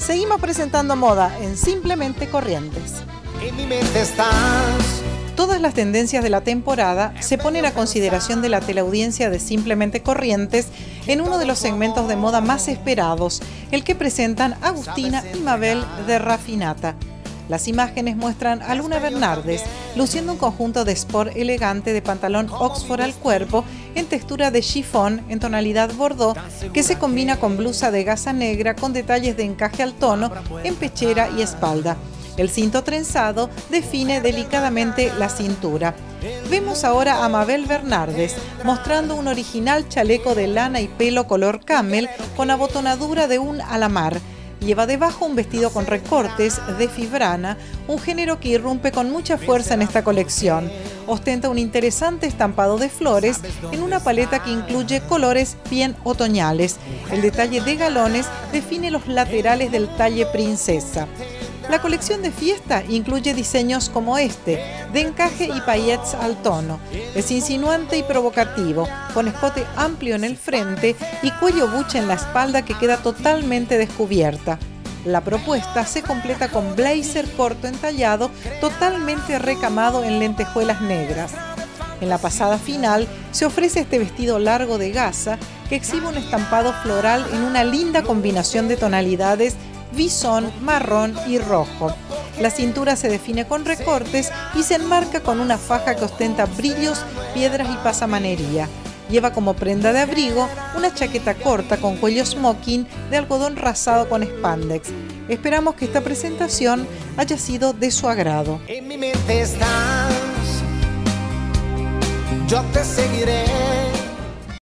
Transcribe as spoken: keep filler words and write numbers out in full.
Seguimos presentando moda en Simplemente Corrientes. En mi mente estás. Todas las tendencias de la temporada se ponen a consideración de la teleaudiencia de Simplemente Corrientes en uno de los segmentos de moda más esperados, el que presentan Agustina y Mabel de Raffinata. Las imágenes muestran a Luna Bernardes luciendo un conjunto de sport elegante de pantalón Oxford al cuerpo en textura de chiffón en tonalidad bordeaux que se combina con blusa de gasa negra con detalles de encaje al tono en pechera y espalda. El cinto trenzado define delicadamente la cintura. Vemos ahora a Mabel Bernardes mostrando un original chaleco de lana y pelo color camel con abotonadura de un alamar. Lleva debajo un vestido con recortes de fibrana, un género que irrumpe con mucha fuerza en esta colección. Ostenta un interesante estampado de flores en una paleta que incluye colores bien otoñales. El detalle de galones define los laterales del talle princesa. La colección de fiesta incluye diseños como este, de encaje y paillettes al tono. Es insinuante y provocativo, con escote amplio en el frente y cuello buche en la espalda que queda totalmente descubierta. La propuesta se completa con blazer corto entallado, totalmente recamado en lentejuelas negras. En la pasada final se ofrece este vestido largo de gasa que exhibe un estampado floral en una linda combinación de tonalidades bisón, marrón y rojo. La cintura se define con recortes y se enmarca con una faja que ostenta brillos, piedras y pasamanería. Lleva como prenda de abrigo una chaqueta corta con cuello smoking de algodón rasado con spandex. Esperamos que esta presentación haya sido de su agrado. En mi mente estás. Yo te seguiré.